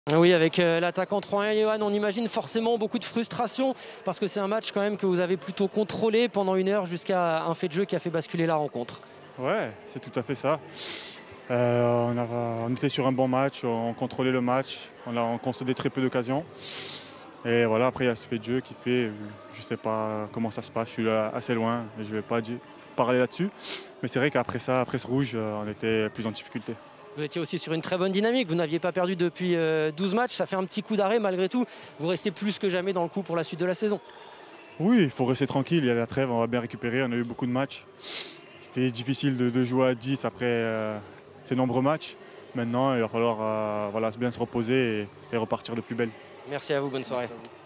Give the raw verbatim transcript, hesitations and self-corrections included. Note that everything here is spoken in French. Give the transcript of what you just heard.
Oui, avec euh, l'attaquant trois un, Johan, on imagine forcément beaucoup de frustration parce que c'est un match quand même que vous avez plutôt contrôlé pendant une heure jusqu'à un fait de jeu qui a fait basculer la rencontre. Ouais, c'est tout à fait ça. Euh, on, a- on était sur un bon match, on contrôlait le match, on a concédé très peu d'occasions. Et voilà, après il y a ce fait de jeu qui fait, je ne sais pas comment ça se passe, je suis là assez loin et je ne vais pas dire- parler là-dessus. Mais c'est vrai qu'après ça, après ce rouge, euh, on était plus en difficulté. Vous étiez aussi sur une très bonne dynamique, vous n'aviez pas perdu depuis euh, douze matchs, ça fait un petit coup d'arrêt malgré tout. Vous restez plus que jamais dans le coup pour la suite de la saison. Oui, il faut rester tranquille, il y a la trêve, on va bien récupérer, on a eu beaucoup de matchs. C'était difficile de, de jouer à dix après euh, ces nombreux matchs. Maintenant, il va falloir euh, voilà, bien se reposer et, et repartir de plus belle. Merci à vous, bonne soirée.